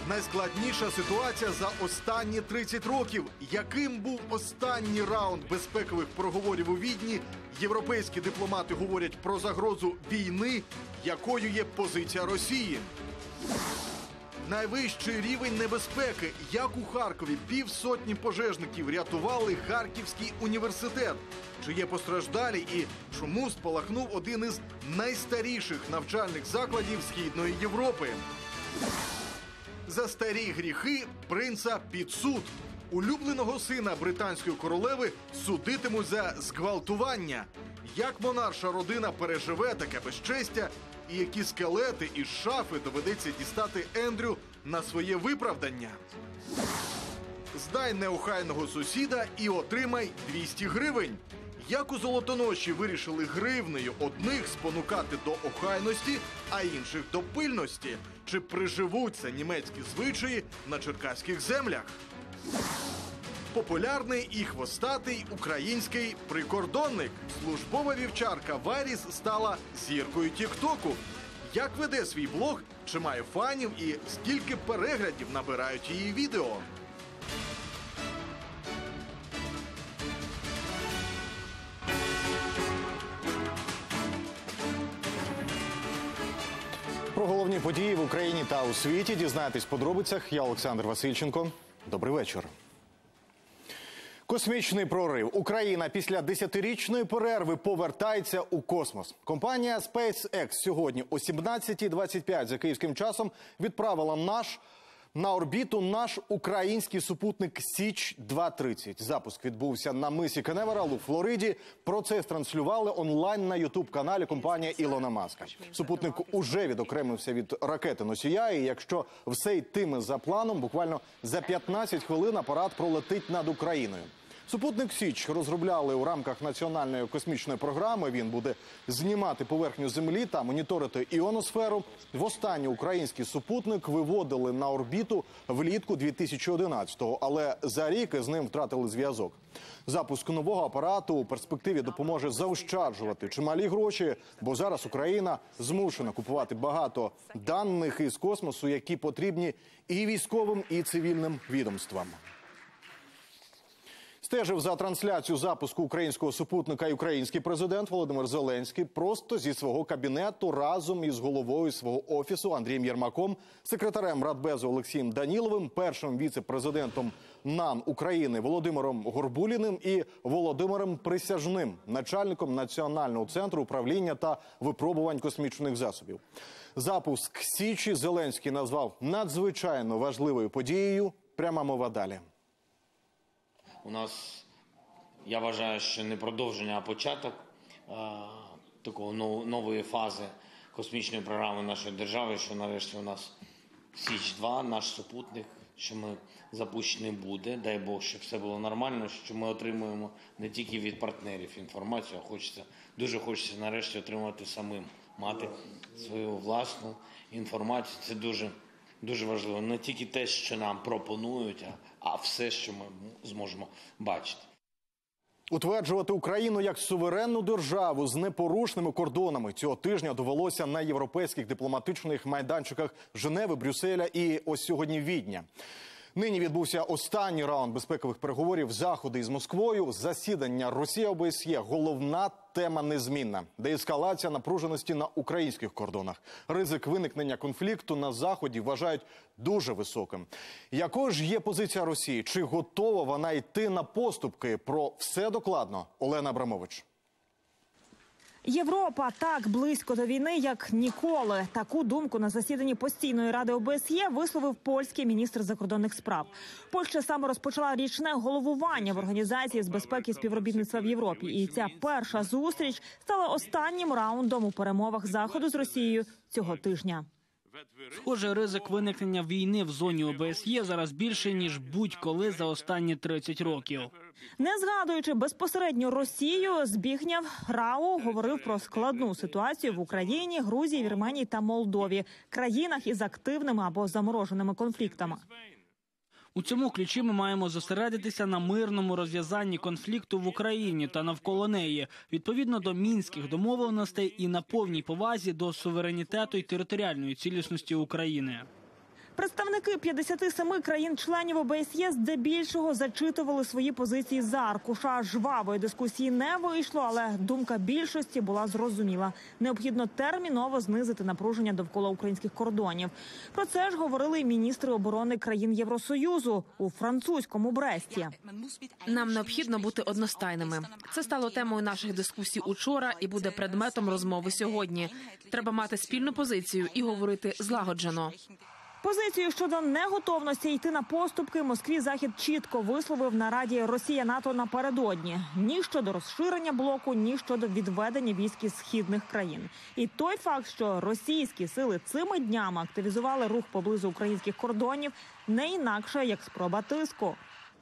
Найскладніша ситуація за останні 30 років. Яким був останній раунд безпекових переговорів у Відні? Європейські дипломати говорять про загрозу війни, якою є позиція Росії. Найвищий рівень небезпеки. Як у Харкові півсотні пожежників рятували Харківський університет. Чи є постраждалі і чому спалахнув один із найстаріших навчальних закладів Східної Європи? За старі гріхи принца під суд. Улюбленого сина британської королеви судитимуть за зґвалтування. Як монарша родина переживе таке безчестя? І які скелети із шафи доведеться дістати Ендрю на своє виправдання? Здай неохайного сусіда і отримай 200 гривень. Як у Золотоноші вирішили гривнею одних спонукати до охайності, а інших до пильності? Чи приживуться німецькі звичаї на черкаських землях? Популярний і хвостатий український прикордонник. Службова вівчарка Варіс стала зіркою Тік-Току. Як веде свій блог, чи має фанів і скільки переглядів набирають її відео? Про головні події в Україні та у світі дізнаєтесь в подробицях. Я Олександр Васильченко. Добрий вечір. Космічний прорив. Україна після 10-річної перерви повертається у космос. Компанія SpaceX сьогодні о 17:25 за київським часом відправила на орбіту наш український супутник Січ-230. Запуск відбувся на мисі Каневерал у Флориді. Процес транслювали онлайн на ютуб-каналі компанії Ілона Маска. Супутник уже відокремився від ракети-носія, і якщо все йтиме за планом, буквально за 15 хвилин апарат пролетить над Україною. Супутник Січ розробляли у рамках національної космічної програми. Він буде знімати поверхню Землі та моніторити іоносферу. Востаннє український супутник виводили на орбіту влітку 2011-го, але за рік із ним втратили зв'язок. Запуск нового апарату у перспективі допоможе заощаджувати чималі гроші, бо зараз Україна змушена купувати багато даних із космосу, які потрібні і військовим, і цивільним відомствам. Стежив за трансляцію запуску українського супутника і український президент Володимир Зеленський просто зі свого кабінету разом із головою свого офісу Андрієм Єрмаком, секретарем Радбезу Олексієм Даніловим, першим віце-президентом НАН України Володимиром Горбуліним і Володимиром Присяжним, начальником Національного центру управління та випробувань космічних засобів. Запуск Січі Зеленський назвав надзвичайно важливою подією. Пряма мова далі. У нас, я вважаю, що не продовження, а початок такої нової фази космічної програми нашої держави, що нарешті у нас Січ-2, наш супутник, що ми запущений буде, дай Бог, щоб все було нормально, що ми отримуємо не тільки від партнерів інформацію, а дуже хочеться нарешті отримати самим, мати свою власну інформацію. Це дуже важливо. Не тільки те, що нам пропонують, а все, що ми зможемо бачити. Утверджувати Україну як суверенну державу з непорушними кордонами цього тижня довелося на європейських дипломатичних майданчиках Женеви, Брюсселя і ось сьогодні Відня. Нині відбувся останній раунд безпекових переговорів, заходи із Москвою. Засідання Росія-ОБСЄ – головна тема незмінна. Деескалація напруженості на українських кордонах. Ризик виникнення конфлікту на Заході вважають дуже високим. Якою ж є позиція Росії? Чи готова вона йти на поступки? Про все докладно Олена Абрамович. Європа так близько до війни, як ніколи. Таку думку на засіданні постійної ради ОБСЄ висловив польський міністр закордонних справ. Польща саме розпочала річне головування в Організації з безпеки і співробітництва в Європі. І ця перша зустріч стала останнім раундом у перемовах Заходу з Росією цього тижня. Схоже, ризик виникнення війни в зоні ОБСЄ зараз більше, ніж будь-коли за останні 30 років. Не згадуючи безпосередньо Росію, Збігнєв Рау говорив про складну ситуацію в Україні, Грузії, Вірменії та Молдові – країнах із активними або замороженими конфліктами. У цьому ключі ми маємо зосередитися на мирному розв'язанні конфлікту в Україні та навколо неї, відповідно до мінських домовленостей і на повній повазі до суверенітету і територіальної цілісності України. Представники 57 країн-членів ОБСЄ здебільшого зачитували свої позиції з аркуша. Жвавої дискусії не вийшло, але думка більшості була зрозуміла. Необхідно терміново знизити напруження довкола українських кордонів. Про це ж говорили й міністри оборони країн Євросоюзу у французькому Бресті. Нам необхідно бути одностайними. Це стало темою наших дискусій учора і буде предметом розмови сьогодні. Треба мати спільну позицію і говорити злагоджено. Позицію щодо неготовності йти на поступки Москві Захід чітко висловив на Раді Росія-НАТО напередодні. Ні щодо розширення блоку, ні щодо відведення військ із східних країн. І той факт, що російські сили цими днями активізували рух поблизу українських кордонів, не інакше, як спроба тиску.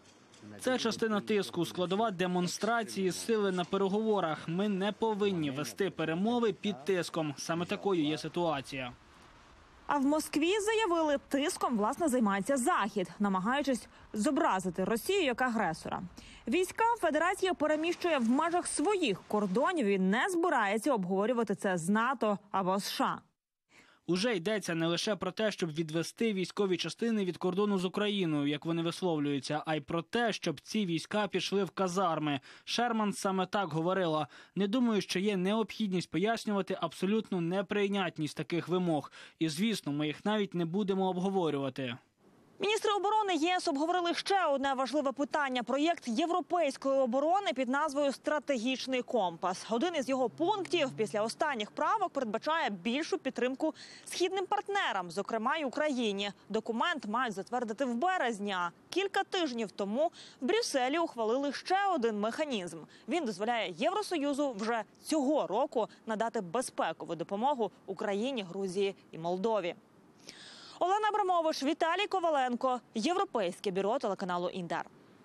Це частина тиску, складова демонстрації сили на переговорах. Ми не повинні вести перемови під тиском. Саме такою є ситуація. А в Москві заявили, тиском, власне, займається Захід, намагаючись зобразити Росію як агресора. Війська Федерація переміщує в межах своїх кордонів і не збирається обговорювати це з НАТО або США. Уже йдеться не лише про те, щоб відвести військові частини від кордону з Україною, як вони висловлюються, а й про те, щоб ці війська пішли в казарми. Шерман саме так говорила. Не думаю, що є необхідність пояснювати абсолютну неприйнятність таких вимог. І, звісно, ми їх навіть не будемо обговорювати. Міністри оборони ЄС обговорили ще одне важливе питання – проєкт європейської оборони під назвою «Стратегічний компас». Один із його пунктів після останніх правок передбачає більшу підтримку східним партнерам, зокрема й Україні. Документ мають затвердити в березні. Кілька тижнів тому в Брюсселі ухвалили ще один механізм. Він дозволяє Євросоюзу вже цього року надати безпекову допомогу Україні, Грузії і Молдові. Олена Абрамович, Віталій Коваленко, Європейське бюро телеканалу «Інтер».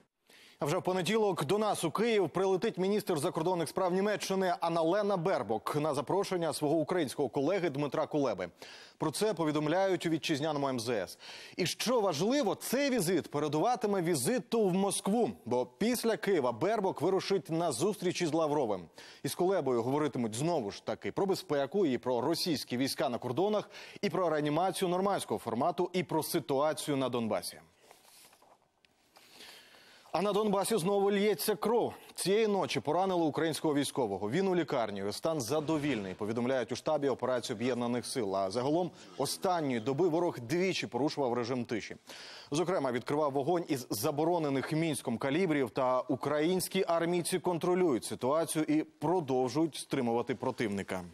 А вже в понеділок до нас у Київ прилетить міністр закордонних справ Німеччини Анна-Лена Бербок на запрошення свого українського колеги Дмитра Кулеби. Про це повідомляють у вітчизняному МЗС. І що важливо, цей візит передуватиме візиту в Москву, бо після Києва Бербок вирушить на зустріч із Лавровим. Із Кулебою говоритимуть знову ж таки про безпеку, і про російські війська на кордонах, і про реанімацію нормандського формату, і про ситуацію на Донбасі. А на Донбасі знову лється кров. Цієї ночі поранили українського військового. Він у лікарні. Стан задовільний, повідомляють у штабі операції Об'єднаних сил. А загалом останньої доби ворог двічі порушував режим тиші. Зокрема, відкривав вогонь із заборонених Мінськом калібрів, та українські армійці контролюють ситуацію і продовжують стримувати противника.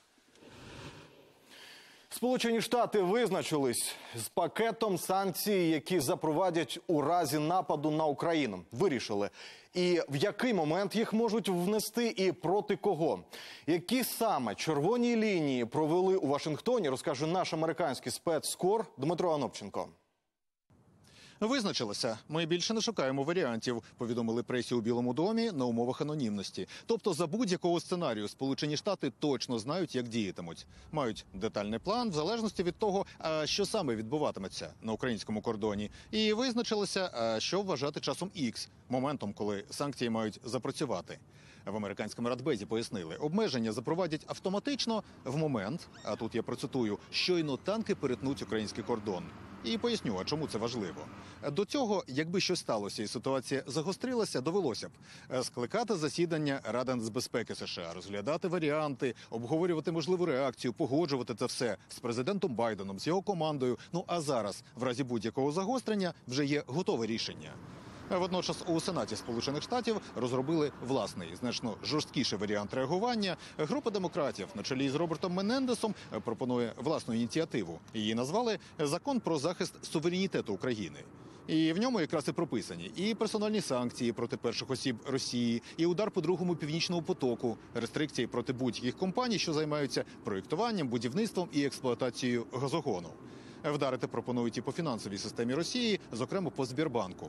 Сполучені Штати визначились з пакетом санкцій, які запровадять у разі нападу на Україну. Вирішили, і в який момент їх можуть внести, і проти кого. Які саме червоні лінії провели у Вашингтоні, розкаже наш американський спецкор Дмитро Анопченко. Визначилося. Ми більше не шукаємо варіантів, повідомили пресі у Білому домі на умовах анонімності. Тобто за будь-якого сценарію Сполучені Штати точно знають, як діятимуть. Мають детальний план в залежності від того, що саме відбуватиметься на українському кордоні. І визначилося, що вважати часом Х, моментом, коли санкції мають запрацювати. В американському радбезі пояснили, обмеження запровадять автоматично в момент, а тут я процитую, щойно танки перетнуть український кордон. І поясню, а чому це важливо. До цього, якби щось сталося і ситуація загострилася, довелося б скликати засідання Ради нацбезпеки США, розглядати варіанти, обговорювати можливу реакцію, погоджувати це все з президентом Байденом, з його командою. Ну а зараз, в разі будь-якого загострення, вже є готове рішення. Водночас у Сенаті Сполучених Штатів розробили власний, значно жорсткіший варіант реагування. Група демократів на чолі з Робертом Менендесом пропонує власну ініціативу. Її назвали «Закон про захист суверенітету України». І в ньому якраз і прописані і персональні санкції проти перших осіб Росії, і удар по другому північному потоку, рестрикції проти будь-яких компаній, що займаються проєктуванням, будівництвом і експлуатацією газогону. Вдарити пропонують і по фінансовій системі Росії, зокрема по Сбербанку.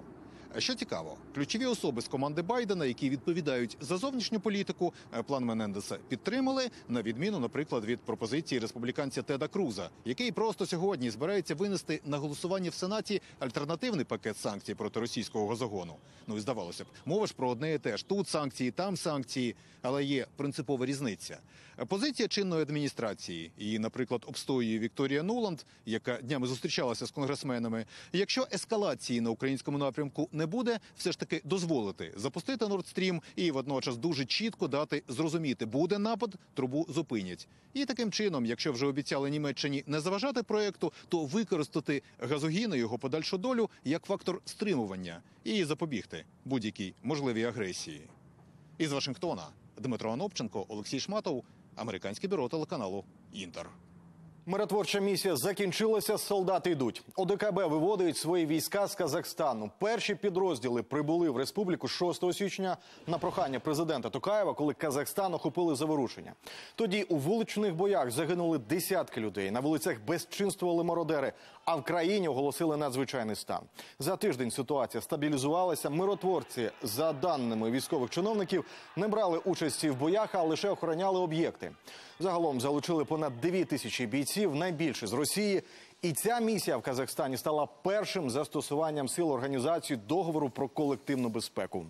Що цікаво, ключові особи з команди Байдена, які відповідають за зовнішню політику, план Менендеса підтримали, на відміну, наприклад, від пропозиції республіканця Теда Круза, який просто сьогодні збирається винести на голосування в Сенаті альтернативний пакет санкцій проти російського газогону. Ну і здавалося б, мова ж про одне і те ж. Тут санкції, там санкції, але є принципова різниця. Позиція чинної адміністрації, її, наприклад, обстоює Вікторія Нуланд, яка днями зустрічалася з конгресменами. Якщо ескалації на українському напрямку не буде, все ж таки дозволити запустити Nord Stream і водночас дуже чітко дати зрозуміти, буде напад, трубу зупинять. І таким чином, якщо вже обіцяли Німеччині не заважати проєкту, то використати газогін і його подальшу долю як фактор стримування і запобігти будь-якій можливій агресії. Із Вашингтона Дмитро Анопченко, Олексій Шматов, Американське бюро телеканалу «Інтер». Миротворча місія закінчилася, солдати йдуть. ОДКБ виводить свої війська з Казахстану. Перші підрозділи прибули в республіку 6 січня на прохання президента Токаєва, коли Казахстан охопили заворушення. Тоді у вуличних боях загинули десятки людей, на вулицях безчинствували мародери, а в країні оголосили надзвичайний стан. За тиждень ситуація стабілізувалася. Миротворці, за даними військових чиновників, не брали участі в боях, а лише охороняли об'єкти. Загалом залучили понад 2 тисячі бійців, найбільше з Росії. І ця місія в Казахстані стала першим застосуванням сил організації договору про колективну безпеку.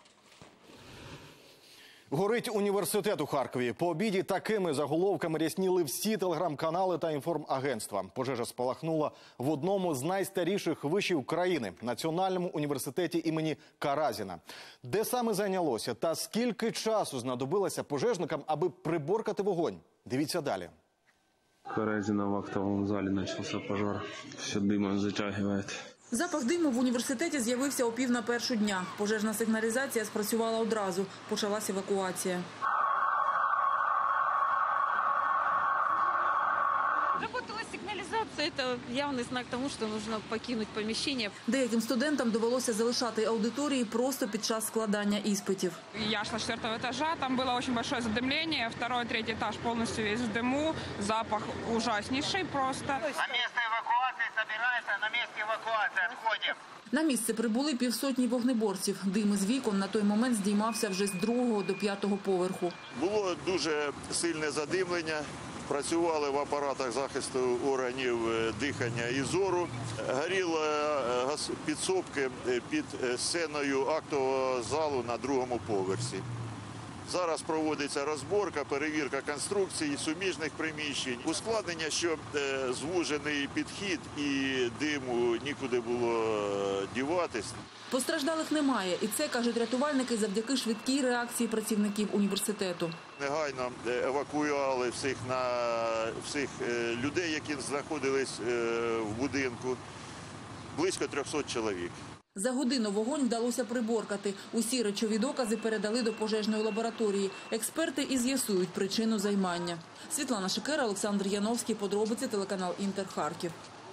Горить університет у Харкові. По обіді такими заголовками рясніли всі телеграм-канали та інформагентства. Пожежа спалахнула в одному з найстаріших вишів країни – Національному університеті імені Каразіна. Де саме зайнялося та скільки часу знадобилося пожежникам, аби приборкати вогонь? Дивіться далі. Каразина в актовому залі почався пожар. Все димом затягує. Запах диму в університеті з'явився о 12:45 дня. Пожежна сигналізація спрацювала одразу. Почалась евакуація. Работала сигнализация. Это явный знак тому, что нужно покинуть помещение. Деяким студентам довелося залишати аудиторії просто під час складання іспитів. Я шла с 4-го этажа, там было очень большое задымление. 2-й, 3-й этаж полностью весь в дыму. Запах ужаснейший просто. На место эвакуации собирается, на месте эвакуации отходим. На місце прибули півсотні вогнеборців. Дим із вікон на той момент здіймався вже з 2-го до 5-го поверху. Було дуже сильне задимлення. Працювали в апаратах захисту органів дихання і зору. Горіли підсобки під сценою актового залу на 2-му поверсі. Зараз проводиться розборка, перевірка конструкцій, суміжних приміщень. Ускладнення, що звужений підхід і диму нікуди було діватись. Постраждалих немає. І це, кажуть рятувальники, завдяки швидкій реакції працівників університету. Негайно евакуювали всіх людей, які знаходились в будинку. Близько 300 чоловік. За годину вогонь вдалося приборкати. Усі речові докази передали до пожежної лабораторії. Експерти і з'ясують причину займання. Світлана Шикера, Олександр Яновський. Подробиці, телеканал «Інтер», Харків.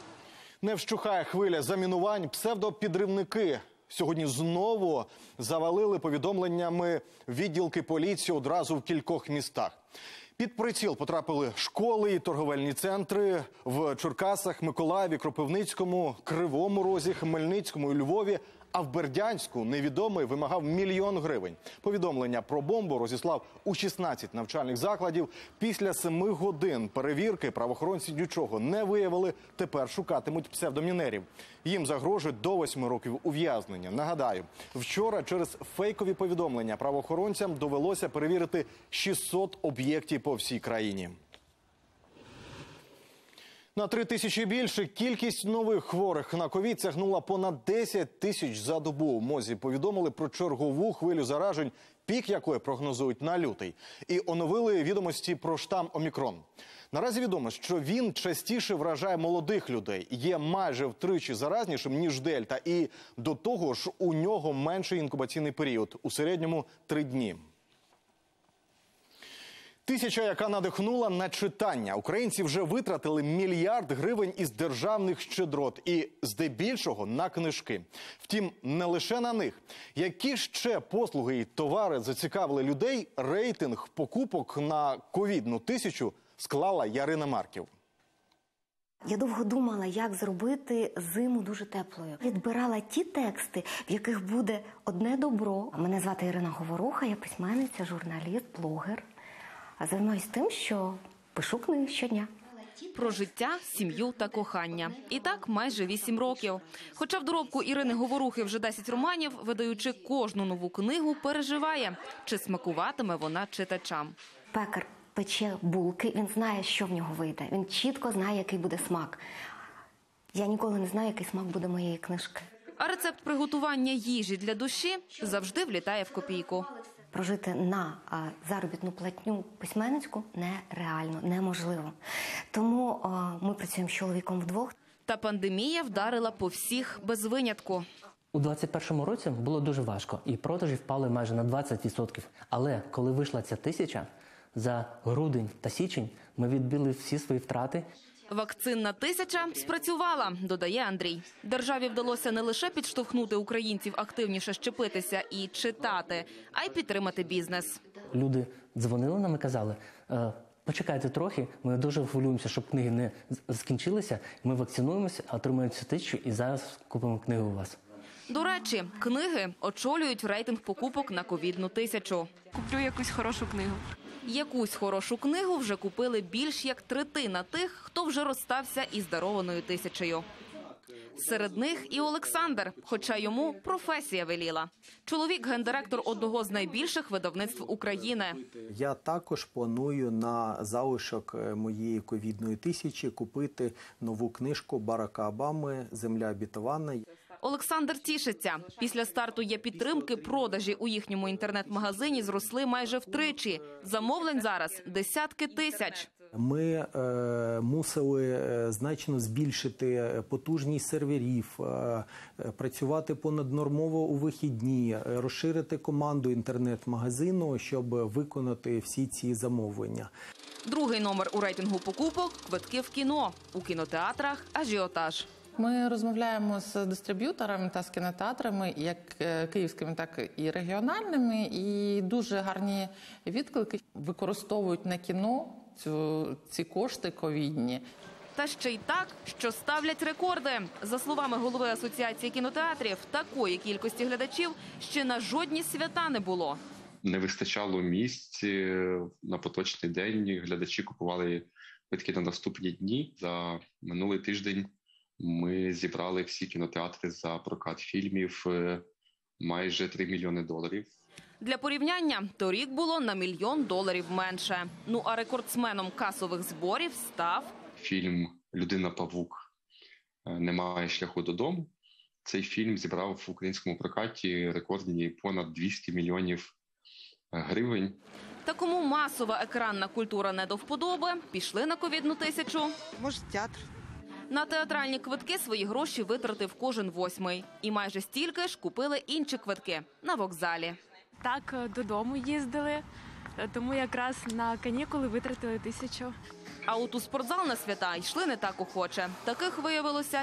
Не вщухає хвиля замінувань. Псевдопідрівники сьогодні знову завалили повідомленнями відділки поліції одразу в кількох містах. Під приціл потрапили школи і торговельні центри в Черкасах, Миколаєві, Кропивницькому, Кривому Розі, Хмельницькому і Львові. А в Бердянську невідомий вимагав 1 мільйон гривень. Повідомлення про бомбу розіслав у 16 навчальних закладів. Після 7 годин перевірки правоохоронці нічого не виявили. Тепер шукатимуть псевдомінерів. Їм загрожує до 8 років ув'язнення. Нагадаю, вчора через фейкові повідомлення правоохоронцям довелося перевірити 600 об'єктів по всій країні. На 3 тисячі більше кількість нових хворих на ковід сягнула понад 10 тисяч за добу. В МОЗі повідомили про чергову хвилю заражень, пік якої прогнозують на лютий. І оновили відомості про штам Омікрон. Наразі відомо, що він частіше вражає молодих людей, є майже втричі заразнішим, ніж Дельта. І до того ж у нього менший інкубаційний період – у середньому 3 дні. Тисяча, яка надихнула на читання. Українці вже витратили 1 мільярд гривень із державних щедрот. І здебільшого на книжки. Втім, не лише на них. Які ще послуги і товари зацікавили людей, рейтинг покупок на ковідну тисячу склала Ярина Марків. Я довго думала, як зробити зиму дуже теплою. Відбирала ті тексти, в яких буде одне добро. Мене звати Ірина Говоруха, я письменниця, журналіст, блогер. А займаюся тим, що пишу книги щодня. Про життя, сім'ю та кохання. І так майже 8 років. Хоча в доробку Ірини Говорухи вже 10 романів, видаючи кожну нову книгу, переживає, чи смакуватиме вона читачам. Пекар пече булки, він знає, що в нього вийде. Він чітко знає, який буде смак. Я ніколи не знаю, який смак буде моєї книжки. А рецепт приготування їжі для душі завжди влітає в копійку. Прожити на заробітну платню письменницьку нереально, неможливо. Тому ми працюємо з чоловіком вдвох. Та пандемія вдарила по всіх без винятку. У 2021 році було дуже важко, і продажі впали майже на 20%. Але коли вийшла ця 1000, за грудень та січень ми відбили всі свої втрати. Вакцинна 1000 спрацювала, додає Андрій. Державі вдалося не лише підштовхнути українців активніше щепитися і читати, а й підтримати бізнес. Люди дзвонили нам і казали, почекайте трохи, ми дуже хвилюємося, щоб книги не скінчилися, ми вакцинуємося, отримаємо цю 1000 і зараз купимо книгу у вас. До речі, книги очолюють рейтинг покупок на ковідну 1000. Куплю якусь хорошу книгу. Якусь хорошу книгу вже купили більш як третина тих, хто вже розстався із дарованою 1000. Серед них і Олександр, хоча йому професія веліла. Чоловік – гендиректор одного з найбільших видавництв України. Я також планую на залишок моєї ковідної 1000 купити нову книжку Барака Обами «Земля обітована». Олександр тішиться. Після старту «Є-підтримки» продажі у їхньому інтернет-магазині зросли майже втричі. Замовлень зараз десятки тисяч. Ми мусили значно збільшити потужність серверів, працювати понаднормово у вихідні, розширити команду інтернет-магазину, щоб виконати всі ці замовлення. Другий номер у рейтингу покупок – квитки в кіно. У кінотеатрах – ажіотаж. Ми розмовляємо з дистриб'юторами та з кінотеатрами, як київськими, так і регіональними, і дуже гарні відклики використовують на кіно ці кошти ковідні. Та ще й так, що ставлять рекорди. За словами голови Асоціації кінотеатрів, такої кількості глядачів ще на жодні свята не було. Не вистачало місць на поточний день, глядачі купували квитки на наступні дні. За минулий тиждень ми зібрали всі кінотеатри за прокат фільмів майже $3 мільйони. Для порівняння, торік було на $1 мільйон менше. Ну а рекордсменом касових зборів став... Фільм «Людина-павук. Немає шляху додому». Цей фільм зібрав в українському прокаті рекордні понад 200 мільйонів гривень. Та кому масова екранна культура не до вподоби, пішли на ковідну 1000. Може, театр. На театральні квитки свої гроші витратив кожен 8-й. І майже стільки ж купили інші квитки на вокзалі. Так, додому їздили, тому якраз на канікули витратили 1000. А от у спортзал на свята йшли не так охоче. Таких виявилося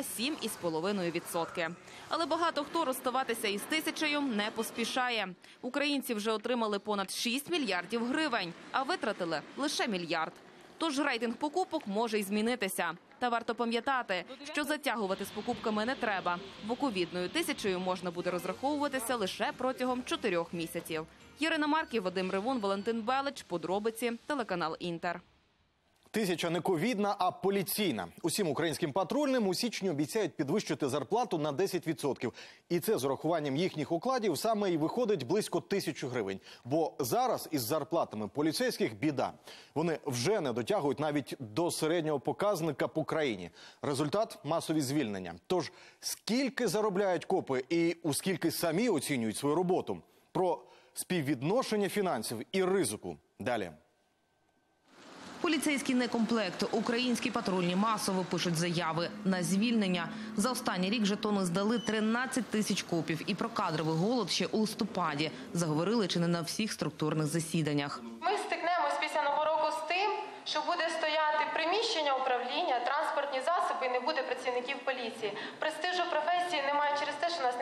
7,5%. Але багато хто розставатися із 1000 не поспішає. Українці вже отримали понад 6 мільярдів гривень, а витратили лише $1 мільярд. Тож рейтинг покупок може й змінитися. Та варто пам'ятати, що затягувати з покупками не треба, бо ковідною 1000 можна буде розраховуватися лише протягом 4 місяців. Ірина Марків, Вадим Ревун, Валентин Белич. Подробиці. Телеканал Інтер. 1000 не ковідна, а поліційна. Усім українським патрульним у січні обіцяють підвищити зарплату на 10%. І це з урахуванням їхніх окладів саме і виходить близько 1000 гривень. Бо зараз із зарплатами поліцейських біда. Вони вже не дотягують навіть до середнього показника по країні. Результат – масові звільнення. Тож, скільки заробляють копи і у скільки самі оцінюють свою роботу? Про співвідношення фінансів і ризику. Далі. Поліцейський некомплект. Українські патрульні масово пишуть заяви на звільнення. За останній рік жетони здали 13 тисяч копів. І про кадровий голод ще у листопаді заговорили чи не на всіх структурних засіданнях. Ми стикнемось після Нового року з тим, що буде стояти приміщення управління, транспортні засоби і не буде працівників поліції. Престижу професії немає через те, що у нас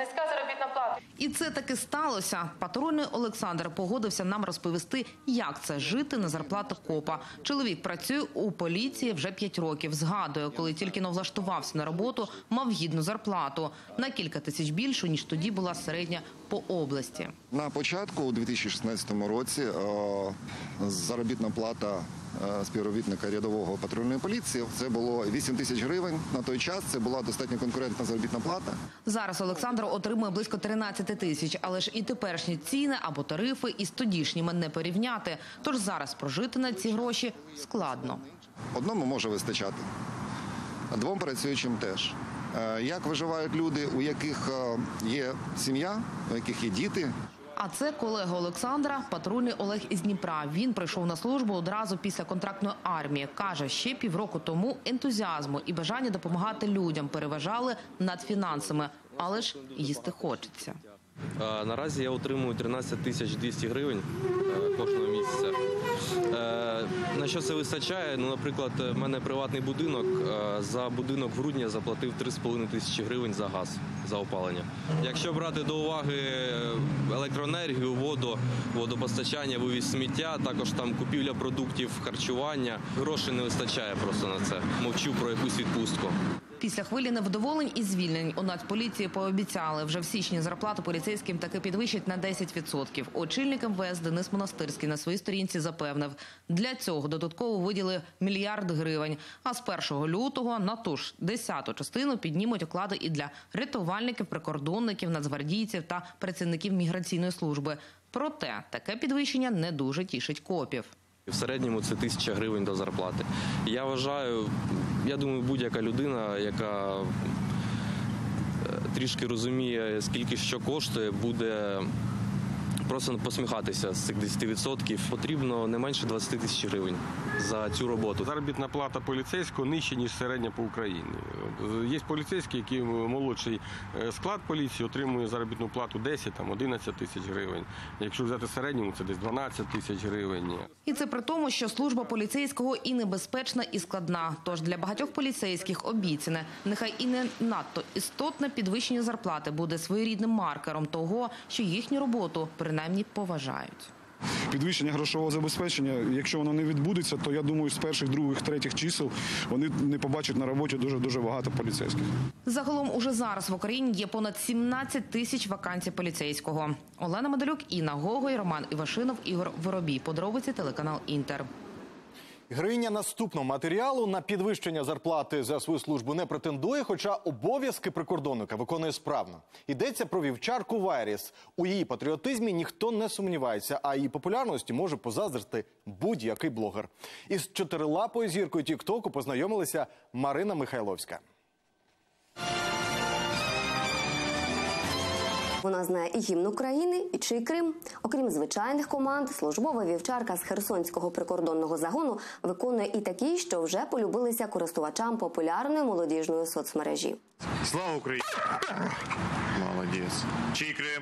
низька заробітна плата. І це таки сталося. Патрульний Олександр погодився нам розповісти, як це жити на зарплату копа. Чоловік працює у поліції вже 5 років. Згадує, коли тільки влаштувався на роботу, мав гідну зарплату. На кілька тисяч більшу, ніж тоді була середня по області. На початку, у 2016 році, заробітна плата співробітника рядового патрульної поліції – це було 8 тисяч гривень. На той час це була достатньо конкурентна заробітна плата. Зараз Олександр отримує близько 13 тисяч, але ж і теперішні ціни або тарифи із тодішніми не порівняти. Тож зараз прожити на ці гроші складно. Одному може вистачати, а двом працюючим теж. Як виживають люди, у яких є сім'я, у яких є діти? А це колега Олександра, патрульний Олег із Дніпра. Він прийшов на службу одразу після контрактної армії. Каже, ще півроку тому ентузіазму і бажання допомагати людям переважали над фінансами. Але ж їсти хочеться. Наразі я отримую 13 тисяч 200 гривень кожного місяця. На що це вистачає? Ну, наприклад, в мене приватний будинок. За будинок в грудні я заплатив 3,5 тисячі гривень за газ, за опалення. Якщо брати до уваги електроенергію, воду, водопостачання, вивіз сміття, також там купівля продуктів, харчування, грошей не вистачає просто на це. Мовчу про якусь відпустку. Після хвилі невдоволень і звільнень у Нацполіції пообіцяли, вже в січні зарплату поліцейським таки підвищать на 10%. Очільник МВС Денис Монастирський на своїй сторінці запевнив, для цього додатково виділили 1 мільярд гривень. А з 1 лютого на ту ж 10-ту частину піднімуть оклади і для рятувальників, прикордонників, нацгвардійців та працівників міграційної служби. Проте таке підвищення не дуже тішить копів. В середньому це 1000 гривень до зарплати. Я вважаю, я думаю, будь-яка людина, яка трішки розуміє, скільки що коштує, буде просто посміхатися з цих 10%. Потрібно не менше 20 тисяч гривень за цю роботу. Заробітна плата поліцейського нижча, ніж середня по Україні. Є поліцейські, які молодший склад поліції отримує заробітну плату 10-11 тисяч гривень. Якщо взяти середньому, це десь 12 тисяч гривень. І це при тому, що служба поліцейського і небезпечна, і складна. Тож для багатьох поліцейських обіцяне, нехай і не надто істотне підвищення зарплати буде своєрідним маркером того, що їхню роботу принаймні поважають. Підвищення грошового забезпечення, якщо воно не відбудеться, то я думаю, з перших, других, третіх чисел вони не побачать на роботі дуже багато поліцейських. Загалом уже зараз в Україні є понад 17 тисяч вакансій поліцейського. Олена Медалюк, Інна Гогой, Роман Івашинов, Ігор Воробій. Подробиці телеканал Інтер. Героїня наступного матеріалу на підвищення зарплати за свою службу не претендує, хоча обов'язки прикордонника виконує справно. Йдеться про вівчарку Вайріс. У її патріотизмі ніхто не сумнівається, а її популярності може позаздрити будь-який блогер. Із чотирилапою зіркою тік-току познайомилася Марина Михайловська. Вона знає і гімн України, і «Чий Крим». Окрім звичайних команд, службова вівчарка з Херсонського прикордонного загону виконує і такі, що вже полюбилися користувачам популярної молодіжної соцмережі. Слава Україні! Молодець. «Чий Крим?»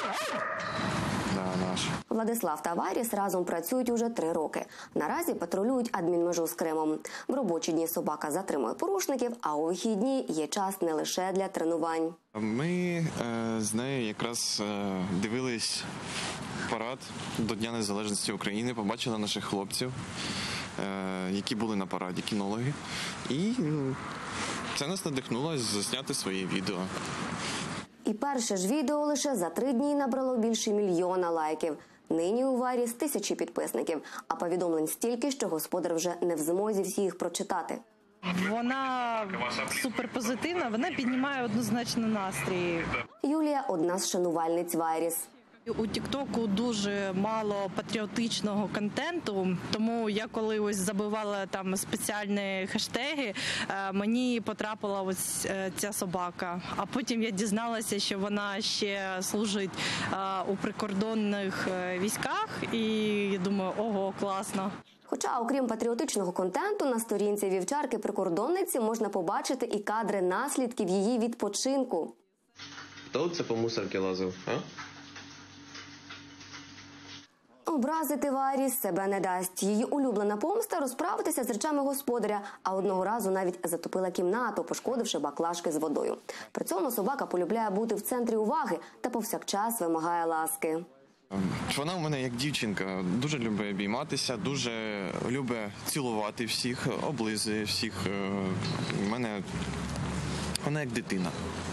Да, наш. Владислав та Вайріс разом працюють уже 3 роки. Наразі патрулюють адмінмежу з Кримом. В робочі дні собака затримує порушників, а у вихідні є час не лише для тренувань. Ми з нею якраз дивились парад до Дня Незалежності України, побачили наших хлопців, які були на параді, кінологи. І це нас надихнуло засняти свої відео. І перше ж відео лише за 3 дні набрало більше 1 мільйона лайків. Нині у Вайріс 1000 підписників, а повідомлень стільки, що господар вже не в змозі всі їх прочитати. Вона суперпозитивна, вона піднімає однозначно настрій. Юлія – одна з шанувальниць Вайріс. У тік-току дуже мало патріотичного контенту, тому я коли ось забивала там спеціальні хештеги, мені потрапила ось ця собака. А потім я дізналася, що вона ще служить у прикордонних військах, і я думаю, ого, класно. Хоча, окрім патріотичного контенту, на сторінці вівчарки-прикордонниці можна побачити і кадри наслідків її відпочинку. Хто це по мусорці лазив, а? Образити Вайріс себе не дасть. Її улюблена помста – розправитися з речами господаря, а одного разу навіть затопила кімнату, пошкодивши баклажки з водою. При цьому собака полюбляє бути в центрі уваги та повсякчас вимагає ласки. Вона в мене як дівчинка, дуже любить обійматися, дуже любить цілувати всіх, облизує всіх. Вона як дитина.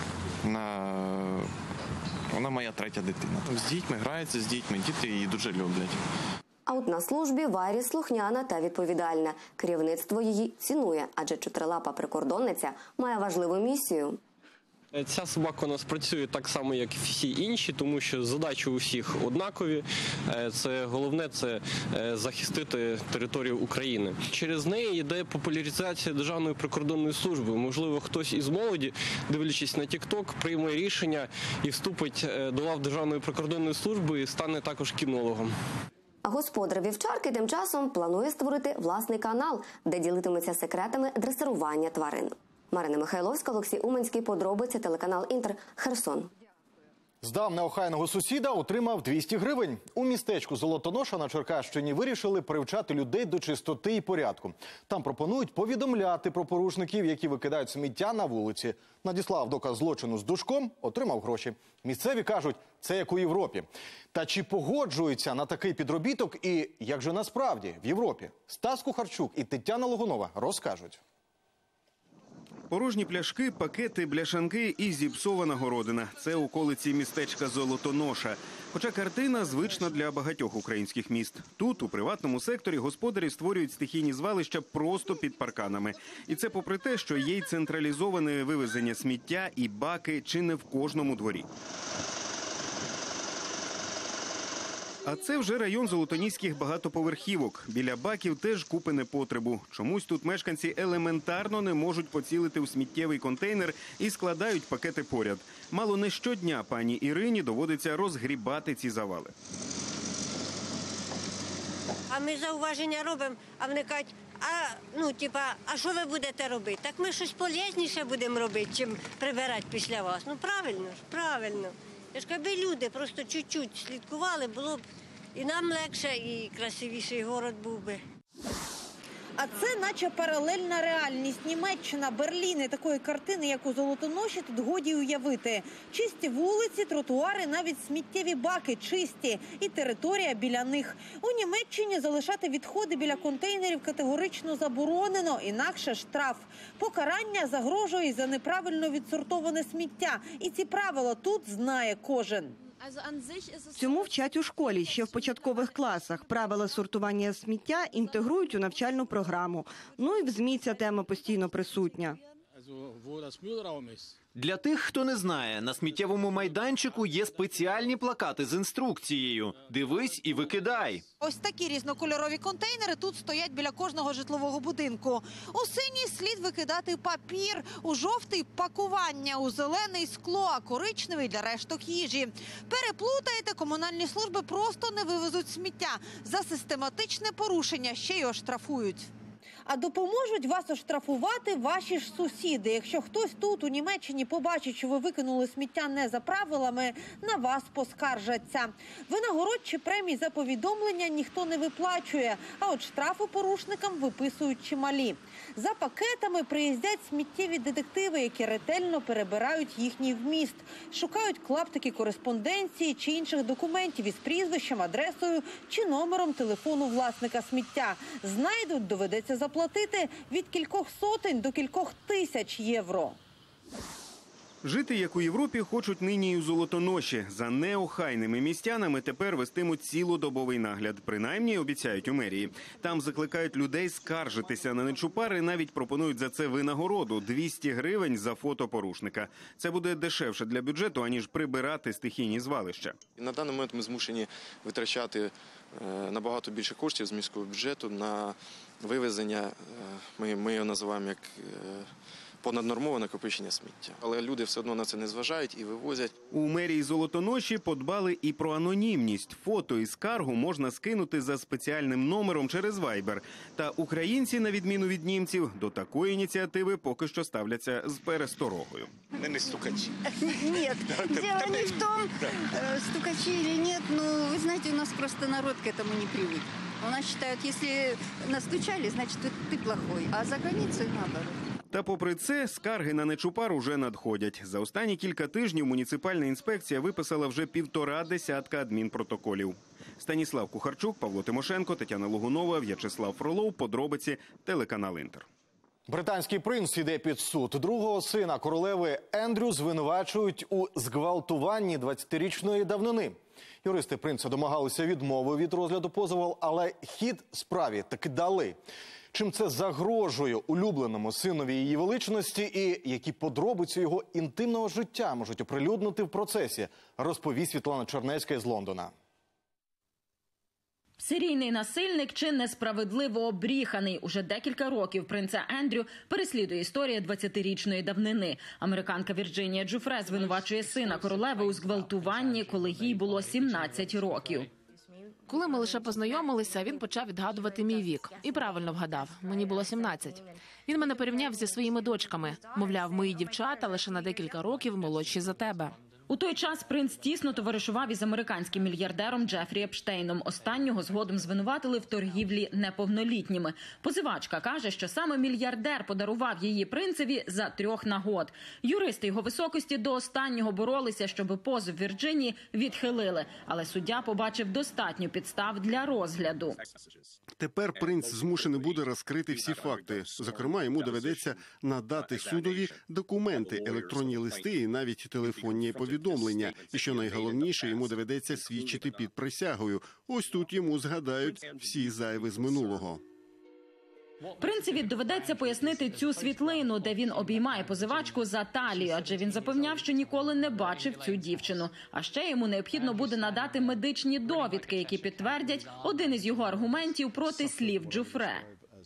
Вона моя третя дитина. З дітьми грається, з дітьми, діти її дуже люблять. А от на службі Вайріс слухняна та відповідальна. Керівництво її цінує, адже чотирилапа прикордонниця має важливу місію. Ця собака у нас працює так само, як і всі інші, тому що задачі у всіх однакові. Головне – це захистити територію України. Через неї йде популяризація Державної прикордонної служби. Можливо, хтось із молоді, дивлячись на TikTok, прийме рішення і вступить до лав Державної прикордонної служби і стане також кінологом. А господар вівчарки тим часом планує створити власний канал, де ділитиметься секретами дресирування тварин. Марина Михайловська, Олексій Уманський, подробиці, телеканал Інтер, Херсон. Здав неохайного сусіда, отримав 200 гривень. У містечку Золотоноша на Черкащині вирішили привчати людей до чистоти і порядку. Там пропонують повідомляти про порушників, які викидають сміття на вулиці. Надіслав доказ злочину з душком, отримав гроші. Місцеві кажуть, це як у Європі. Та чи погоджуються на такий підробіток і як же насправді в Європі? Стас Кухарчук і Тетяна Логунова розкажуть. Порожні пляшки, пакети, бляшанки і зіпсована городина. Це околиці містечка Золотоноша. Хоча картина звична для багатьох українських міст. Тут, у приватному секторі, господарі створюють стихійні звалища просто під парканами. І це попри те, що є й централізоване вивезення сміття і баки чи не в кожному дворі. А це вже район золотоніських багатоповерхівок. Біля баків теж купи непотребу. Чомусь тут мешканці елементарно не можуть поцілити у сміттєвий контейнер і складають пакети поряд. Мало не щодня пані Ірині доводиться розгрібати ці завали. А ми зауваження робимо, а вони кажуть, а що ви будете робити? Так ми щось полезніше будемо робити, чим прибирати після вас. Ну правильно ж, правильно. Я ж кажу, аби люди просто чуть-чуть слідкували, було б і нам легше, і красивіший город був би. А це наче паралельна реальність. Німеччина, Берлін і такої картини, як у Золотоноші, тут годі уявити. Чисті вулиці, тротуари, навіть сміттєві баки чисті. І територія біля них. У Німеччині залишати відходи біля контейнерів категорично заборонено, інакше штраф. Покарання загрожує за неправильно відсортоване сміття. І ці правила тут знає кожен. Цьому вчать у школі, ще в початкових класах. Правила сортування сміття інтегрують у навчальну програму. Ну і в ЗМІ ця тема постійно присутня. Для тих, хто не знає, на сміттєвому майданчику є спеціальні плакати з інструкцією «Дивись і викидай». Ось такі різнокольорові контейнери тут стоять біля кожного житлового будинку. У синій слід викидати папір, у жовтий – пакування, у зелений – скло, а коричневий – для решток їжі. Переплутаєте, комунальні служби просто не вивезуть сміття. За систематичне порушення ще й оштрафують. А допоможуть вас оштрафувати ваші ж сусіди. Якщо хтось тут, у Німеччині, побачить, що ви викинули сміття не за правилами, на вас поскаржаться. Винагород чи премій за повідомлення ніхто не виплачує, а от штрафи порушникам виписують чималі. За пакетами приїздять сміттєві детективи, які ретельно перебирають їхній вміст. Шукають клаптики кореспонденції чи інших документів із прізвищем, адресою чи номером телефону власника сміття. Знайдуть, доведеться заплатити від кількох сотень до кількох тисяч євро. Жити, як у Європі, хочуть нині і у Золотоноші. За неохайними містянами тепер вестимуть цілодобовий нагляд. Принаймні, обіцяють у мерії. Там закликають людей скаржитися на нечупари, навіть пропонують за це винагороду – 200 гривень за фото порушника. Це буде дешевше для бюджету, аніж прибирати стихійні звалища. На даний момент ми змушені витрачати набагато більше коштів з міського бюджету на вивезення, ми його називаємо як понаднормове накопичення сміття. Але люди все одно на це не зважають і вивозять. У мерії Золотоноші подбали і про анонімність. Фото і скаргу можна скинути за спеціальним номером через Viber. Та українці, на відміну від німців, до такої ініціативи поки що ставляться з пересторогою. Мы не стукачи. Нет, дело не в том, стукачи или нет, но вы знаете, у нас просто народ к этому не привык. У нас считают, если настучали, значит ты плохой, а за границей наоборот. Та попри це, скарги на Нечупар уже надходять. За останні кілька тижнів муніципальна інспекція виписала вже 1,5 десятка адмінпротоколів. Станіслав Кухарчук, Павло Тимошенко, Тетяна Логунова, В'ячеслав Фролов. Подробиці, телеканал «Інтер». Британський принц іде під суд. Другого сина королеви Ендрю звинувачують у зґвалтуванні 20-річної давнини. Юристи принца домагалися відмови від розгляду позову, але хід справі таки дали. Чим це загрожує улюбленому синові її величності і які подробиці його інтимного життя можуть оприлюднити в процесі, розповість Світлана Чернецька із Лондона. Серійний насильник чи несправедливо обріханий. Уже декілька років принца Ендрю переслідує історія 20-річної давнини. Американка Вірджинія Джуфре звинувачує сина королеви у зґвалтуванні, коли їй було 17 років. Коли ми лише познайомилися, він почав відгадувати мій вік. І правильно вгадав. Мені було 17. Він мене порівняв зі своїми дочками. Мовляв, мої дівчата лише на декілька років молодші за тебе. У той час принц тісно товаришував із американським мільярдером Джефрі Епштейном. Останнього згодом звинуватили в торгівлі неповнолітніми. Позивачка каже, що саме мільярдер подарував її принцеві за 3 нагод. Юристи його високості до останнього боролися, щоб позов Вірджинії відхилили. Але суддя побачив достатньо підстав для розгляду. Тепер принц змушений буде розкрити всі факти. Зокрема, йому доведеться надати судові документи, електронні листи і навіть телефонні повідомлення. І що найголовніше, йому доведеться свідчити під присягою. Ось тут йому згадають всі зайви з минулого. Принцеві доведеться пояснити цю світлину, де він обіймає позивачку за талію, адже він запевняв, що ніколи не бачив цю дівчину. А ще йому необхідно буде надати медичні довідки, які підтвердять один із його аргументів проти слів Джуфре.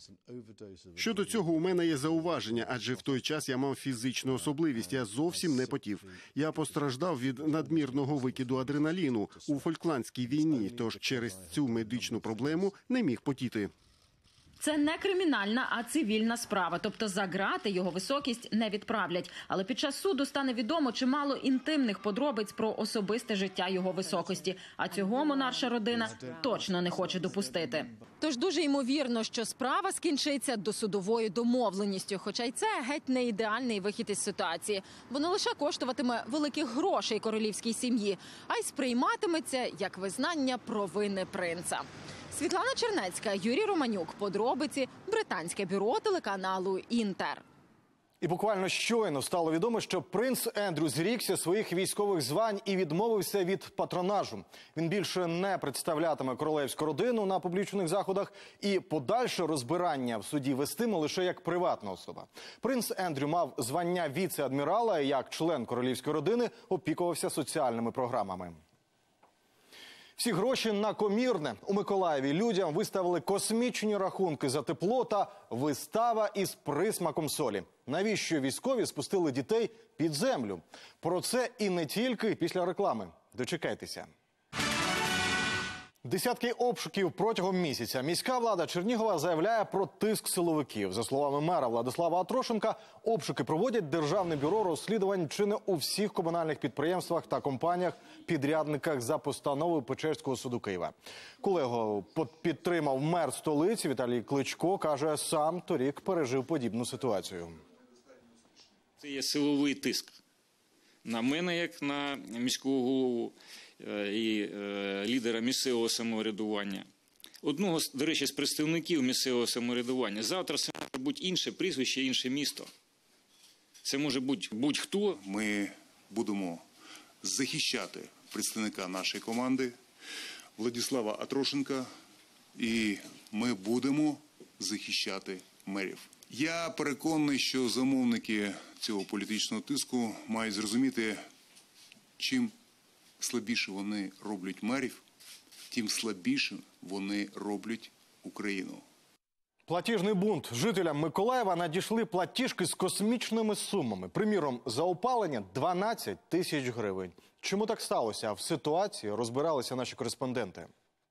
Щодо цього у мене є зауваження, адже в той час я мав фізичну особливість, я зовсім не потів. Я постраждав від надмірного викиду адреналіну у Фолкландській війні, тож через цю медичну проблему не міг потіти. Це не кримінальна, а цивільна справа. Тобто за ґрати його високість не відправлять. Але під час суду стане відомо чимало інтимних подробиць про особисте життя його високості. А цього монарша родина точно не хоче допустити. Тож дуже ймовірно, що справа скінчиться досудовою домовленістю. Хоча й це геть не ідеальний вихід із ситуації. Бо не лише коштуватиме великих грошей королівській сім'ї, а й сприйматиметься як визнання провини принца. Світлана Чернецька, Юрій Романюк. Подробиці. Британське бюро телеканалу «Інтер». І буквально щойно стало відомо, що принц Ендрю зрікся своїх військових звань і відмовився від патронажу. Він більше не представлятиме королевську родину на публічних заходах і подальше розбирання в суді вестиме лише як приватна особа. Принц Ендрю мав звання віце-адмірала і як член королівської родини опікувався соціальними програмами. Всі гроші на комірне. У Миколаєві людям виставили космічні рахунки за тепло та вистава із присмаком солі. Навіщо військові спустили дітей під землю? Про це і не тільки після реклами. Дочекайтеся. Десятки обшуків протягом місяця. Міська влада Чернігова заявляє про тиск силовиків. За словами мера Владислава Атрошенка, обшуки проводять Державне бюро розслідувань чи не у всіх комунальних підприємствах та компаніях-підрядниках за постановою Печерського суду Києва. Колегу підтримав мер столиці Віталій Кличко, каже, сам торік пережив подібну ситуацію. Це є силовий тиск на мене, як на міського голову і лідера місцевого самоврядування. Одного, до речі, з представників місцевого самоврядування. Завтра це може бути інше прізвище, інше місто. Це може бути будь-хто. Ми будемо захищати представника нашої команди Владислава Атрошенка, і ми будемо захищати мерів. Я переконаний, що замовники цього політичного тиску мають зрозуміти, чим слабіше вони роблять мерів, тим слабіше вони роблять Україну. Платіжний бунт. Жителям Миколаєва надійшли платіжки з космічними сумами. Приміром, за опалення 12 тисяч гривень. Чому так сталося? В ситуації розбиралися наші кореспонденти.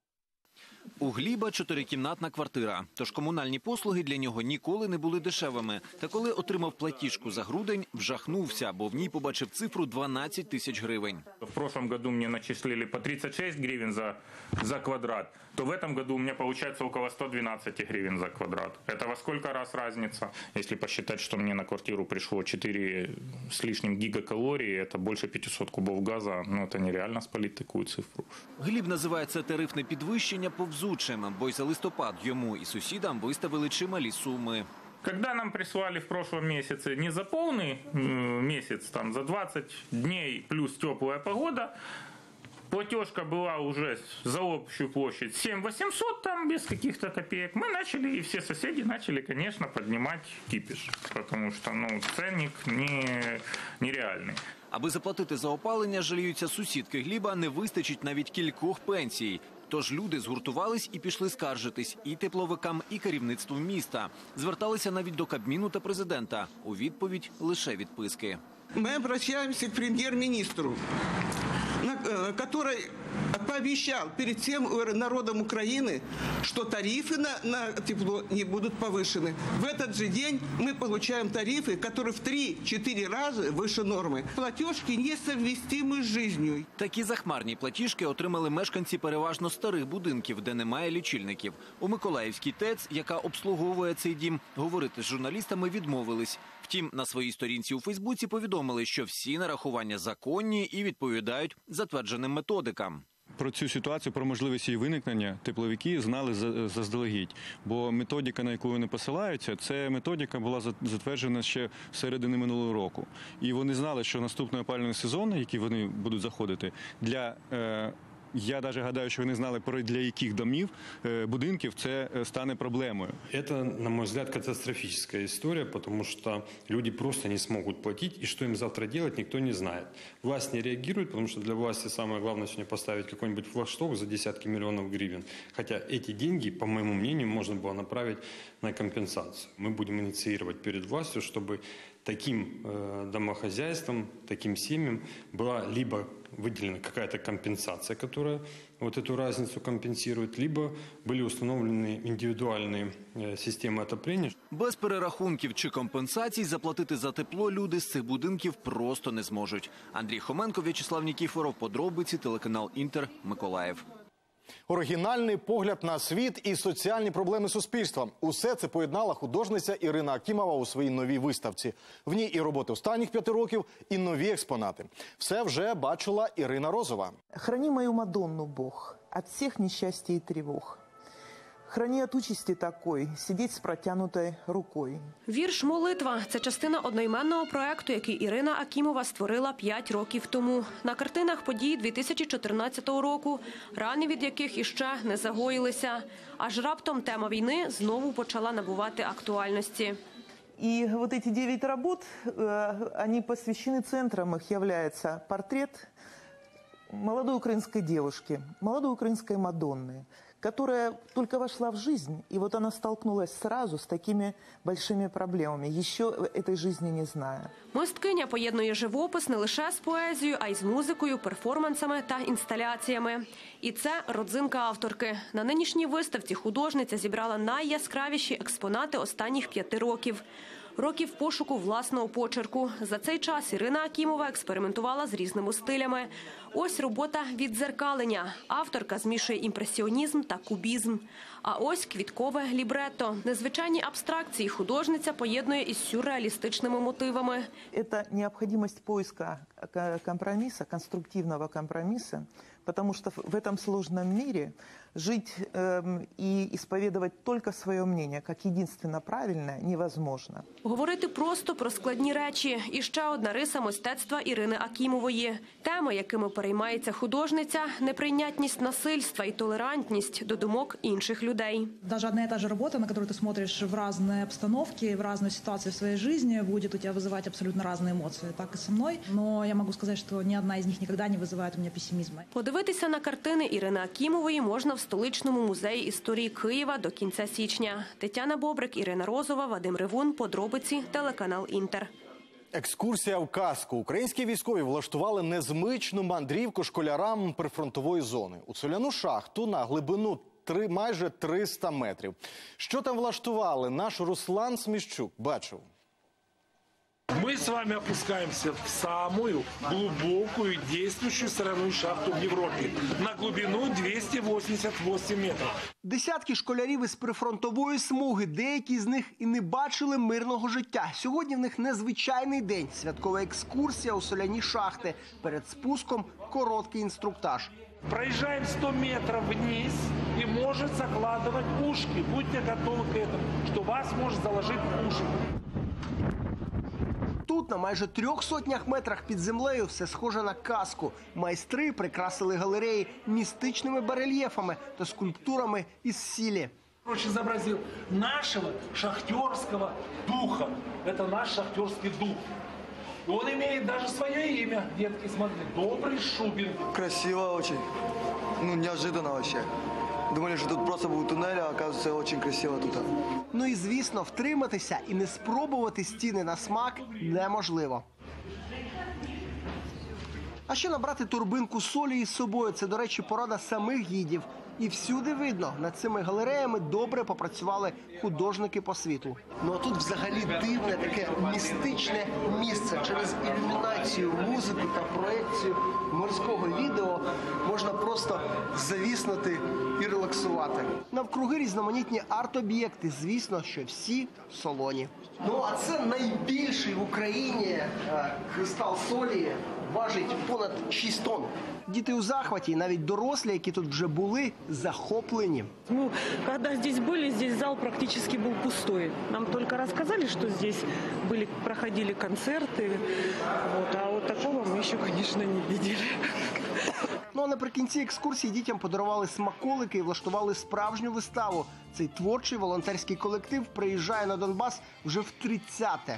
У Гліба 4-кімнатна квартира, тож комунальні послуги для нього ніколи не були дешевими. Та коли отримав платіжку за грудень, вжахнувся, бо в ній побачив цифру 12 тисяч гривень. В прошлом году мне начислили по 36 гривен за квадрат, то в этом году у меня получается около 112 гривен за квадрат. Это во сколько раз разница? Если посчитать, что мне на квартиру пришло 4 с лишним гигакалории, это больше 500 кубов газа, ну это нереально спалить такую цифру. Гліб називає це тарифне підвищення повзучим, бо й за листопад йому і сусідам виставили чималі суми. Когда нам прислали в прошлом месяце не за полный месяц, там за 20 дней плюс теплая погода, платежка была уже за общую площадь 7800, там без каких-то копеек. Мы начали, и все соседи начали, конечно, поднимать кипиш, потому что ценник нереальный. Аби заплатити за опалення, жаліються сусідки Гліба, не вистачить навіть кількох пенсій. Тож люди згуртувались і пішли скаржитись і тепловикам, і керівництву міста. Зверталися навіть до Кабміну та президента. У відповідь лише відписки. Мы обращаемся к премьер-министру, который пообещал перед всем народом Украины, что тарифы на тепло не будут повышены. В этот же день мы получаем тарифы, которые в 3-4 раза выше нормы. Платежки несовместимы с жизнью. Такі захмарні платіжки отримали мешканці переважно старих будинків, де немає лічильників. У Миколаївській ТЕЦ, яка обслуговує цей дім, говорити з журналістами відмовились. Втім, на своїй сторінці у Фейсбуці повідомили, що всі нарахування законні і відповідають затвердженим методикам. Про цю ситуацію, про можливість її виникнення тепловики знали заздалегідь. Бо методика, на яку вони посилаються, це методика була затверджена ще в середині минулого року. І вони знали, що наступний опалювальний сезон, який вони будуть заходити, я навіть гадаю, що вони знали, для яких будинків це стане проблемою. Это, на мой взгляд, катастрофическая история, потому что люди просто не смогут платить, и что им завтра делать, никто не знает. Власть не реагирует, потому что для власти самое главное сегодня поставить какой-нибудь флагшток за десятки миллионов гривен. Хотя эти деньги, по моему мнению, можно было направить на компенсацию. Мы будем инициировать перед властью, чтобы таким домохозяйствам, таким семьям была либо выделена какая-то компенсация, которая вот эту разницу компенсирует, либо были установлены индивидуальные системы отопления. Без перерахунків чи компенсацій заплатити за тепло люди з цих будинків просто не зможуть. Андрій Хоменко, В'ячеслав Нікіфоров, подробиці, телеканал Інтер, Миколаїв. Оригінальний погляд на світ і соціальні проблеми суспільства. Усе це поєднала художниця Ірина Акімова у своїй новій виставці. В ній і роботи останніх 5 років, і нові експонати. Все вже бачила Ірина Розова. «Храни мою Мадонну, Бог, от всех несчастий и тревог. Храни от участи такой, сидеть з протянутою рукою». Вірш «Молитва» – це частина одноіменного проекту, який Ірина Акімова створила 5 років тому. На картинах подій 2014 року, рани від яких іще не загоїлися. Аж раптом тема війни знову почала набувати актуальності. И вот эти 9 работ, они посвящены центрам. Их является портрет молодой украинской девушки, молодой украинской Мадонны, которая только вошла в жизнь, и вот она столкнулась сразу с такими большими проблемами, еще этой жизни не зная. Мисткиня поєднує живопис не лише з поезією, а й з музикою, перформансами та інсталяціями. І це родзинка авторки. На нинішній виставці художниця зібрала найяскравіші експонати останніх 5 років. Років пошуку власного почерку. За цей час Ірина Акімова експериментувала з різними стилями. Ось робота «Віддзеркалення». Авторка змішує імпресіонізм та кубізм. А ось квіткове лібретто. Незвичайні абстракції художниця поєднує із сюрреалістичними мотивами. Це необхідність пошуку компромісу, конструктивного компромісу, потому что в этом сложном мире жить и исповедовать только свое мнение, как единственно правильное, невозможно. Говорити просто про складні речі. І ще одна риса мистецтва Ірини Акімової. Теми, якими переймається художниця – неприйнятність насильства і толерантність до думок інших людей. Даже одна и та же работа, на которую ты смотришь в разные обстановки, в разные ситуации в своей жизни, будет у тебя вызывать абсолютно разные эмоции. Так и со мной. Но я могу сказать, что ни одна из них никогда не вызывает у меня пессимизма. Подивитися на картини Ірини Акімової можна в столичному музеї історії Києва до кінця січня. Тетяна Бобрик, Ірина Розова, Вадим Ривун. Подробиці, телеканал «Інтер». Екскурсія в казку. Українські військові влаштували незвичну мандрівку школярам прифронтової зони. У соляну шахту на глибину майже 300 метрів. Що там влаштували, наш Руслан Сміщук бачив. Мы с вами опускаемся в самую глубокую действующую соляную шахту в Европе на глубину 288 метрів. Десятки школярів із прифронтової смуги, деякі з них і не бачили мирного життя. Сьогодні в них незвичайний день – святкова екскурсія у соляні шахти. Перед спуском короткий інструктаж. Проезжаем 100 метров вниз и может закладывать ушки. Будьте готовы к этому, что вас может заложить уши. Тут, на майже 300 метрах під землею, все схоже на казку. Майстри прикрасили галереї містичними барельєфами та скульптурами із сілі. Изобразил нашего шахтерского духа. Это наш шахтерский дух. Он имеет даже свое имя, детки, смотрите, Добрый Шубин. Красиво очень. Неожиданно вообще. Думали, що тут просто був тунель, а оказується, дуже красиво тут. Ну і, звісно, втриматися і не спробувати стіни на смак неможливо. А ще набрати торбинку солі із собою – це, до речі, порада самих гідів. І всюди видно, над цими галереями добре попрацювали художники по світу. Ну а тут взагалі дивне таке містичне місце. Через ілюмінацію, музику та проекцію морського відео можна просто завіснути і релаксувати. Навкруги різноманітні арт-об'єкти, звісно, що всі солоні. Ну а це найбільший в Україні кристал солі. Важить понад 6 тонн. Діти у захваті, навіть дорослі, які тут вже були, захоплені. Мы, когда здесь были, здесь зал практически был пустой. Нам только рассказали, что здесь проходили концерты. А вот такого мы еще, конечно, не видели. Ну а наприкінці екскурсії дітям подарували смаколики і влаштували справжню виставу. Цей творчий волонтерський колектив приїжджає на Донбас вже в 30-те.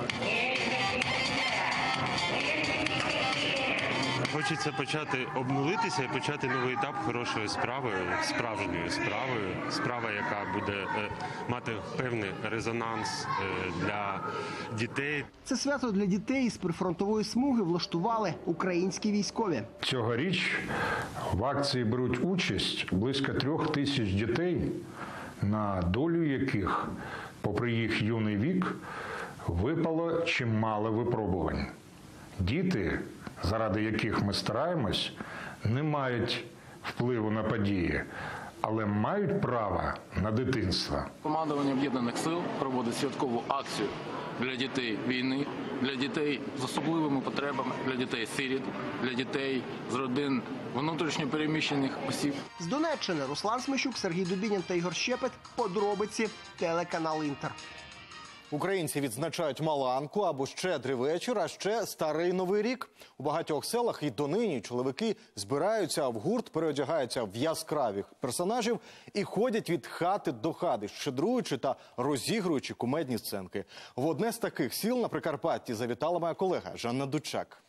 Хочеться почати обнулитися і почати новий етап хорошої справи, справжньої справи. Справа, яка буде мати певний резонанс для дітей. Це свято для дітей із прифронтової смуги влаштували українські військові. Цьогоріч в акції беруть участь близько 3000 дітей, на долю яких, попри їх юний вік, випало чимало випробувань. Діти, заради яких ми стараємось, не мають впливу на події, але мають право на дитинство. Командування Об'єднаних сил проводить святкову акцію для дітей війни, для дітей з особливими потребами, для дітей-сиріт, для дітей з родин внутрішньо переміщених осіб. З Донеччини Руслан Сміщук, Сергій Дубінін та Ігор Щепет. Подробиці, телеканал «Інтер». Українці відзначають Маланку або Щедрий вечір, а ще Старий Новий рік. У багатьох селах і донині чоловіки збираються в гурт, переодягаються в яскравих персонажів і ходять від хати до хати, щедруючи та розігруючи кумедні сценки. В одне з таких сіл на Прикарпатті завітала моя колега Жанна Дучак.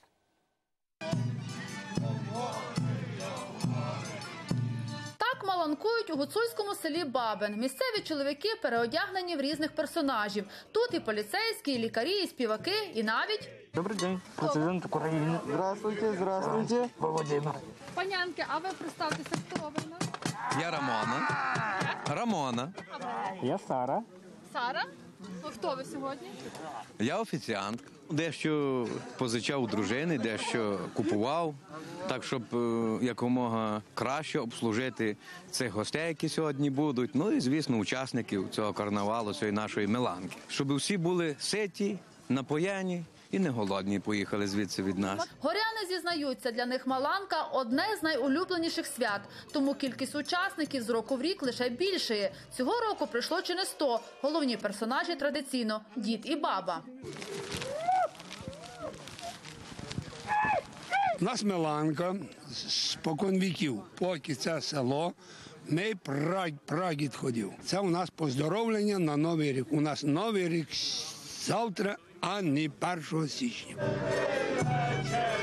Маланкують у гуцульському селі Бабин. Місцеві чоловіки переодягнені в різних персонажів. Тут і поліцейські, і лікарі, і співаки, і навіть... Добрий день, президент України. Здравствуйте, здравствуйте. Володимир. Панянки, а ви представтеся, хто ви? Я Рамона. Я Сара. Сара? Хто ви сьогодні? Я офіціант. Дещо позичав у дружини, дещо купував, так, щоб якомога краще обслужити цих гостей, які сьогодні будуть. Ну і, звісно, учасників цього карнавалу, цієї нашої Меланки. Щоб усі були ситі, напояні і не голодні поїхали звідси від нас. Горяни зізнаються, для них Маланка – одне з найулюбленіших свят. Тому кількість учасників з року в рік лише більшає. Цього року прийшло чи не 100. Головні персонажі традиційно – дід і баба. У нас Меланка спокон віків, поки це село, мій прадід ходив. Це у нас поздоровлення на Новий рік. У нас Новий рік завтра, а не 1 січня.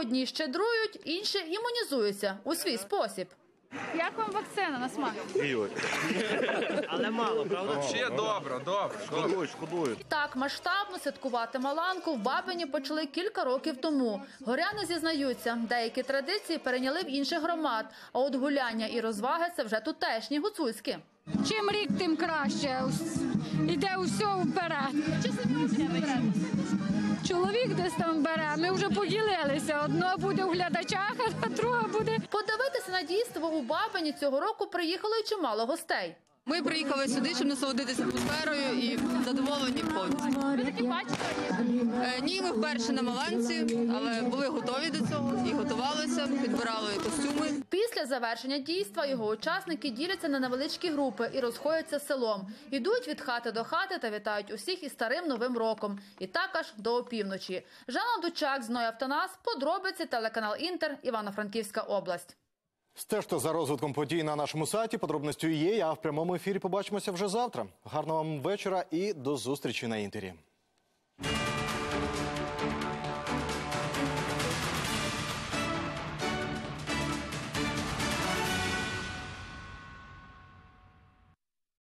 Одні щедрують, інші імунізуються у свій спосіб. Як вам вакцина на смак? Але мало, правда? Взагалі добре. Шкодують. Так масштабно святкувати Маланку в Бабині почали кілька років тому. Горяни зізнаються, деякі традиції перейняли в інших громад, а от гуляння і розваги – це вже тутешні, гуцульські. Чим рік, тим краще. Іде усе вперед. Чи самі вперед? Чоловік десь там бере, ми вже поділилися. Одно буде у глядачах, а друге буде... Подивитися на дійство у Бабині цього року приїхало й чимало гостей. Ми приїхали сюди, щоб насолодитися атмосферою і задоволені повністю. Ви такі бачите? Ні, ми вперше на Маланці, але були готові до цього і готувалися, підбирали костюми. Після завершення дійства його учасники діляться на невеличкі групи і розходяться селом. Ідуть від хати до хати та вітають усіх із Старим Новим роком. І так аж до опівночі. Жанна Дучак, Зной Автонас, подробиці, телеканал Інтер, Івано-Франківська область. Стежте за розвитком подій на нашому сайті. Подробності є, а в прямому ефірі побачимося вже завтра. Гарного вам вечора і до зустрічі на Інтері.